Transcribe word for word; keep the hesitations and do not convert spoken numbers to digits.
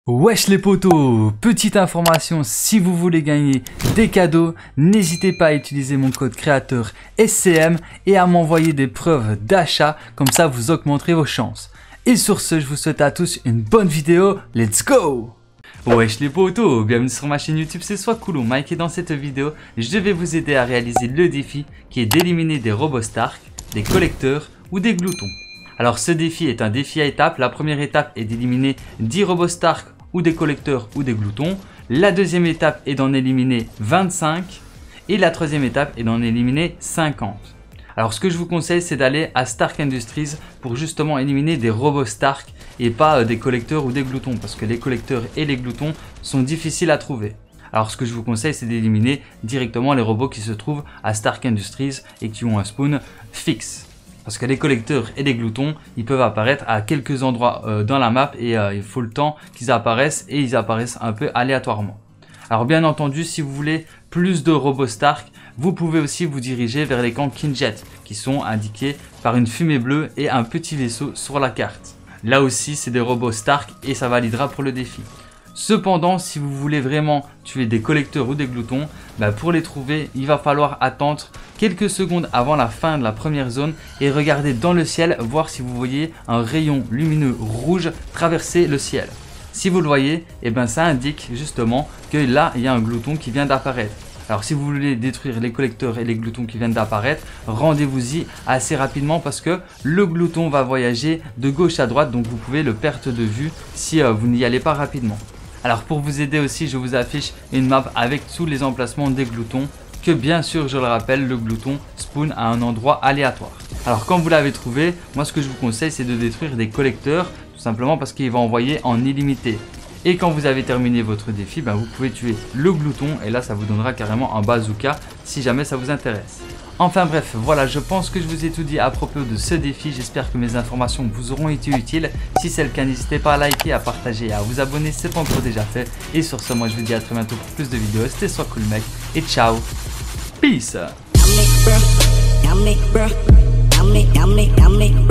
Wesh les potos, petite information, si vous voulez gagner des cadeaux, n'hésitez pas à utiliser mon code créateur S C M et à m'envoyer des preuves d'achat, comme ça vous augmenterez vos chances. Et sur ce, je vous souhaite à tous une bonne vidéo, let's go! Wesh les potos, bienvenue sur ma chaîne YouTube, c'est Swagcool Mike et dans cette vidéo, je vais vous aider à réaliser le défi qui est d'éliminer des robots Stark, des collecteurs ou des gloutons. Alors ce défi est un défi à étapes, la première étape est d'éliminer dix robots Stark ou des collecteurs ou des gloutons. La deuxième étape est d'en éliminer vingt-cinq et la troisième étape est d'en éliminer cinquante. Alors ce que je vous conseille, c'est d'aller à Stark Industries pour justement éliminer des robots Stark et pas des collecteurs ou des gloutons, parce que les collecteurs et les gloutons sont difficiles à trouver. Alors ce que je vous conseille, c'est d'éliminer directement les robots qui se trouvent à Stark Industries et qui ont un spawn fixe. Parce que les collecteurs et les gloutons, ils peuvent apparaître à quelques endroits euh, dans la map et euh, il faut le temps qu'ils apparaissent et ils apparaissent un peu aléatoirement. Alors bien entendu, si vous voulez plus de robots Stark, vous pouvez aussi vous diriger vers les camps Kinjet qui sont indiqués par une fumée bleue et un petit vaisseau sur la carte. Là aussi, c'est des robots Stark et ça validera pour le défi. Cependant, si vous voulez vraiment tuer des collecteurs ou des gloutons, bah pour les trouver, il va falloir attendre quelques secondes avant la fin de la première zone et regarder dans le ciel, voir si vous voyez un rayon lumineux rouge traverser le ciel. Si vous le voyez, eh ben ça indique justement que là, il y a un glouton qui vient d'apparaître. Alors si vous voulez détruire les collecteurs et les gloutons qui viennent d'apparaître, rendez-vous-y assez rapidement parce que le glouton va voyager de gauche à droite, donc vous pouvez le perdre de vue si euh, vous n'y allez pas rapidement. Alors pour vous aider aussi, je vous affiche une map avec tous les emplacements des gloutons, que bien sûr, je le rappelle, le glouton spawn à un endroit aléatoire. Alors quand vous l'avez trouvé, moi ce que je vous conseille, c'est de détruire des collecteurs, tout simplement parce qu'il va envoyer en illimité. Et quand vous avez terminé votre défi, ben vous pouvez tuer le glouton et là ça vous donnera carrément un bazooka si jamais ça vous intéresse. Enfin bref, voilà, je pense que je vous ai tout dit à propos de ce défi. J'espère que mes informations vous auront été utiles. Si c'est le cas, n'hésitez pas à liker, à partager et à vous abonner si ce n'est pas encore déjà fait. Et sur ce, moi je vous dis à très bientôt pour plus de vidéos. C'était Swagcool mec et ciao. Peace.